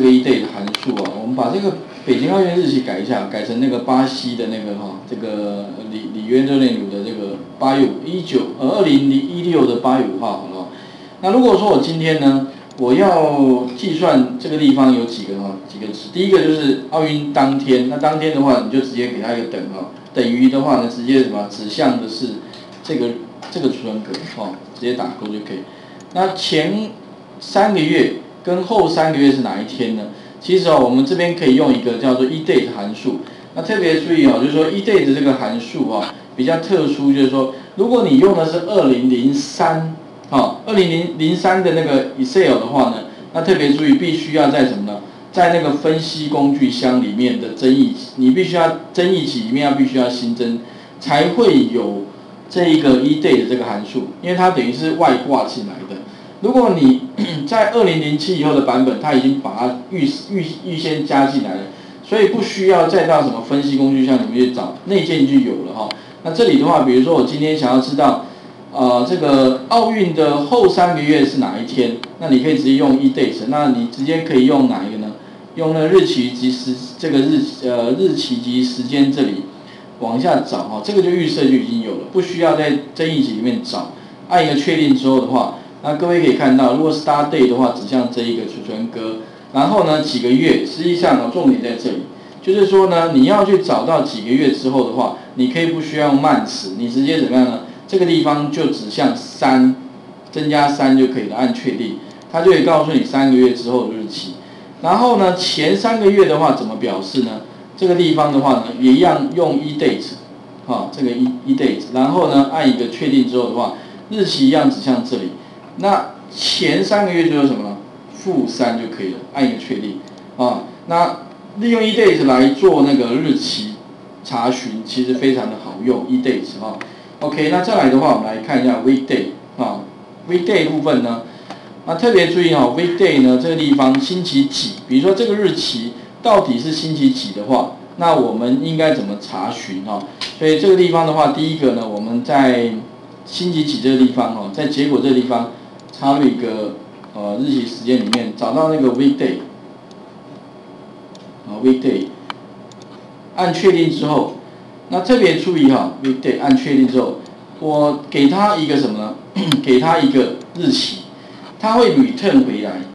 这个 eDate 的函数啊，我们把这个北京奥运日期改一下，改成那个巴西的那个这个里约热内卢的这个2016的8月5号好了。那如果说我今天呢，我要计算这个地方有几个值，第一个就是奥运当天，那当天的话你就直接给它一个等于的话呢，直接指向的是这个储存格直接打勾就可以。那前3个月跟后3个月是哪一天呢？其实我们这边可以用一个叫做 eDate 函数。那特别注意就是说 eDate 这个函数比较特殊，就是说如果你用的是2003的那个 Excel 的话呢，那特别注意必须要在什么呢？在那个分析工具箱里面的增益期，你必须要增益期里面必须要新增，才会有这一个 eDate 这个函数，因为它等于是外挂进来的。如果你在2007以后的版本，它已经把它预先加进来了，所以不需要再到什么分析工具箱里面去找，内建就有了那这里的话，比如说我今天想要知道这个奥运的后3个月是哪一天，那你可以直接用 eDate， 那你直接可以用哪一个呢？用那日期及日期及时间这里往下找这个就预设就已经有了，不需要在增益期里面找，按一个确定之后的话。那各位可以看到，如果 Start Date 的话，指向这一个储存格，然后呢几个月，实际上重点在这里，就是说呢，你要去找到几个月之后的话，你可以不需要用慢词，你直接怎么样呢？这个地方就指向3，增加3就可以了，按确定，它就会告诉你3个月之后的日期。然后呢，前3个月的话怎么表示呢？这个地方的话呢，也一样用 eDate， 这个 eDate， 然后呢按一个确定之后的话，日期一样指向这里。那前3个月就是什么呢？-3就可以了，按一个确定那利用 eDate 来做那个日期查询，其实非常的好用 eDate OK， 那再来的话，我们来看一下 weekday weekday 部分呢，那特别注意weekday 呢这个地方星期几，比如说这个日期到底是星期几的话，那我们应该怎么查询所以这个地方的话，第一个呢，我们在星期几这个地方在结果这个地方。插入一个日期时间里面，找到那个 weekday， 按确定之后，那特别注意weekday 按确定之后，我给它一个什么呢？给它一个日期，它会return回来。